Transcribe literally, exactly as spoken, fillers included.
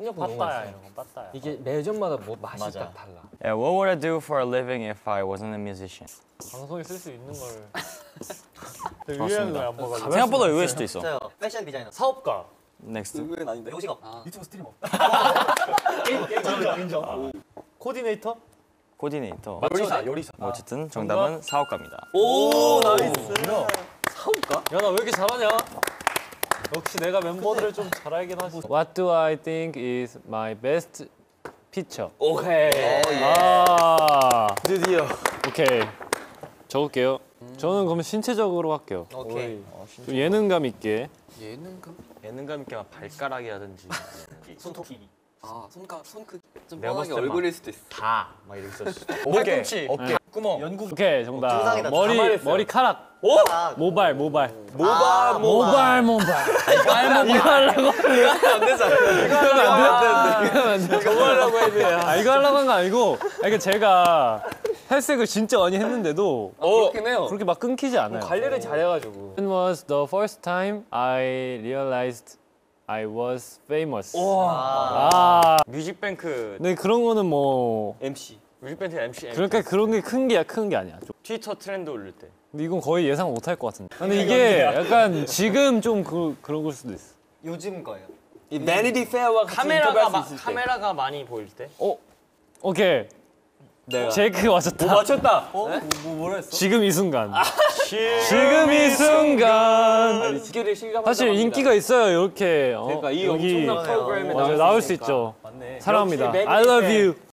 빠따야 이런 거 빠따야. 이게 매점마다 뭐 맛이 맞아. 딱 달라. Yeah, what would I do for a living if I wasn't a musician? 방송에 쓸 수 있는 걸. 되게 의외한 거야 안 봐가지고. 생각보다 의외일 수도 있어. 저요. 패션 디자이너. 사업가. 넥스트. 의외는 아닌데. 요식업. 유튜브 스트리머. 인정 인정. 코디네이터? 코디네이터. 요리사, 요리사. 뭐 어쨌든 정답은 사업가입니다. 오 나이스. 사업가? 야 나 왜 이렇게 잘하냐? 역시 내가 멤버들을 좀 잘 알긴 하지. What do I think is my best picture? 오케이. 아 드디어. 오케이 적을게요. 저는 그러면 신체적으로 할게요. 오케이. 좀 예능감 있게. 예능감? 예능감 있게 막 발가락이라든지 손톱 길이. 아 손가 손크 좀 내가 뻔하게 봤을 때 얼굴일 수도 있어. 다막 이렇게 있었어. 어깨, 어깨, 구멍. 연구. 오케이 정답. 중상이다, 머리 가만히 머리카락. 오? 모발 모발. 모바 모발 모발. 말만 이거 하려고. 안 되잖아. 이거 안 돼. 저거 하려고 했는데. 아 이거 하려고 한 거 아니고. 아 이게 제가 탈색을 진짜 많이 했는데도 그렇긴 해요. 그렇게 막 끊기지 않아요. 관리를 잘해가지고. It was the first time I realized I was famous. 와. 아, 뮤직뱅크 근데 그런 거는 뭐 엠씨. 뮤직뱅크 엠씨. 그러니까 그런 게 큰 게 큰 게 아니야. 좀. 트위터 트렌드 올릴 때. 근데 이건 거의 예상 못 할 것 같은데. 근데 이게 약간 지금 좀 그, 그런 걸 수도 있어. 요즘 거예요. 이 베니티 페어와 같이 카메라가 인터뷰할 마, 수 있을 때. 카메라가 많이 보일 때. 어, 오케이. 내가. 제이크 맞췄다. 맞췄다. 어? 뭐, 뭐 뭐라 했어? 지금 이 순간. 지금 이 순간. 아니, 기계를 실감한다. 사실 인기가 있어요. 이렇게 어, 그러니까 이 여기 엄청난 프로그램에 맞아요, 나올 나올 수 수 있으니까. 있죠. 맞네. 사랑합니다. 역시 I love you.